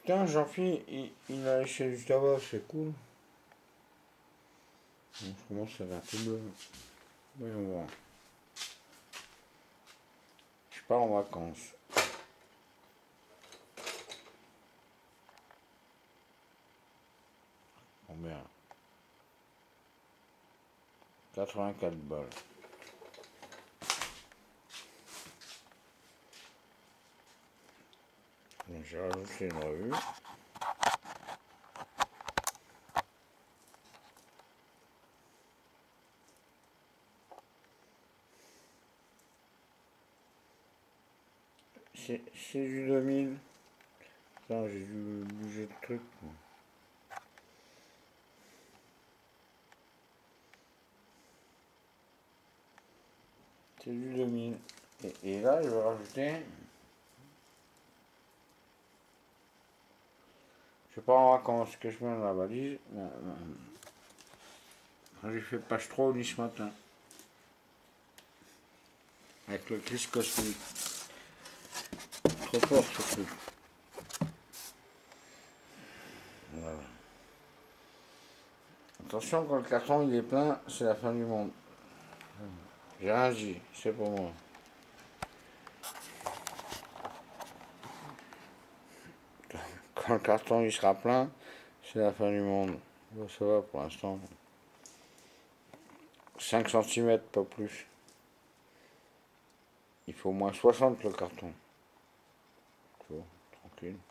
Putain, Jean-Philippe, il a léché du tabac, c'est cool. Bon, je commence à faire un peu bleu. Voyons voir. Je pars en vacances. Combien? 84 balles. Donc j'ai rajouté une revue. C'est du 2000. Putain, j'ai dû bouger de truc. C'est du 2000. Et là, je vais rajouter. Je pars en vacances, que je mets dans la valise. J'ai fait page 3 au lit ce matin. Avec le Chris cosmique. Trop fort ce truc. Voilà. Attention, quand le carton il est plein, c'est la fin du monde. J'ai rien dit, c'est pour moi. Quand le carton il sera plein, c'est la fin du monde. Bon, ça va pour l'instant. 5 cm, pas plus. Il faut au moins 60 le carton. Tu vois, tranquille.